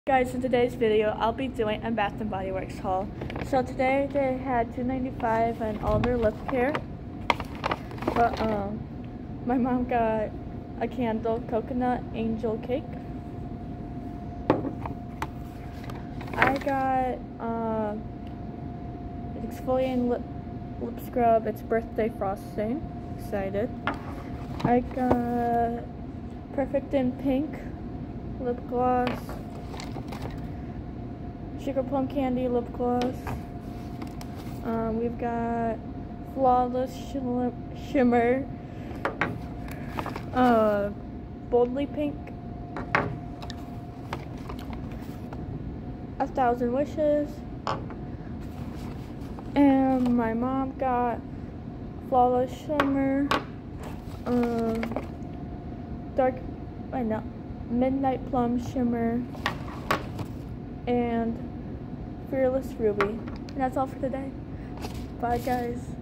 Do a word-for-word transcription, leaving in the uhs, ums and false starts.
Guys, in today's video, I'll be doing a Bath and Body Works haul. So today they had two ninety-five and all their lip care. But um, my mom got a candle coconut angel cake. I got uh, exfoliating lip lip scrub. It's birthday frosting. Excited. I got Perfect in Pink lip gloss. Sugar Plum Candy lip gloss. Um, we've got Flawless Shimmer, uh, Boldly Pink, A Thousand Wishes, and my mom got Flawless Shimmer, um, Dark, I know, Midnight Plum Shimmer, and Fearless Ruby. And that's all for today. Bye, guys.